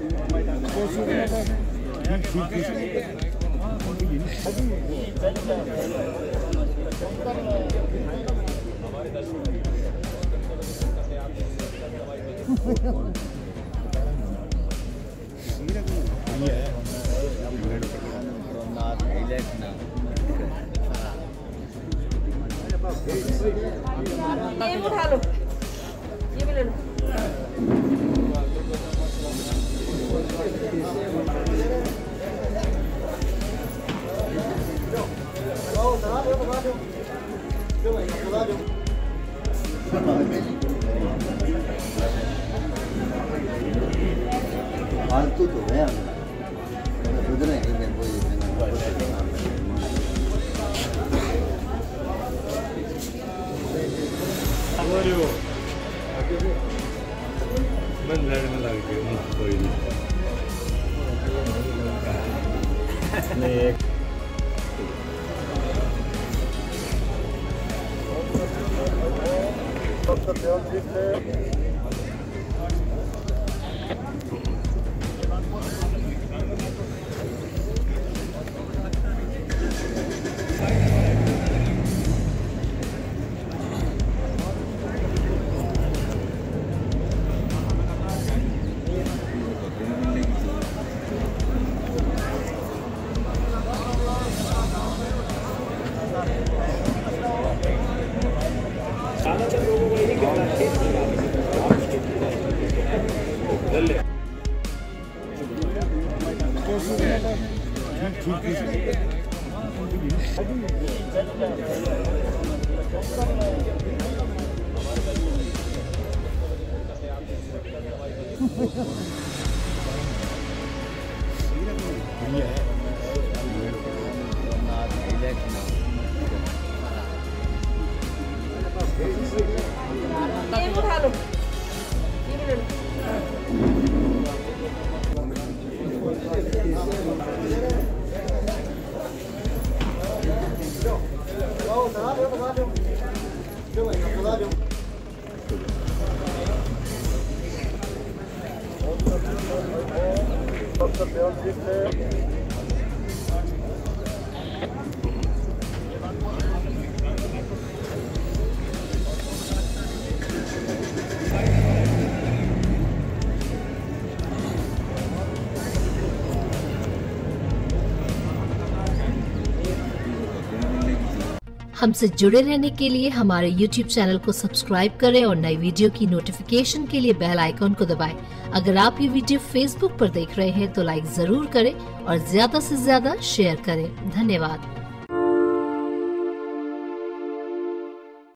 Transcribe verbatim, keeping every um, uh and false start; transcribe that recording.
ये उठा लो, ये भी ले लो। फालतू तो है ये उठा लो, ये भी ले लो। हमसे जुड़े रहने के लिए हमारे यूट्यूब चैनल को सब्सक्राइब करें और नई वीडियो की नोटिफिकेशन के लिए बेल आइकॉन को दबाएं। अगर आप ये वीडियो फेसबुक पर देख रहे हैं तो लाइक जरूर करें और ज्यादा से ज्यादा शेयर करें। धन्यवाद।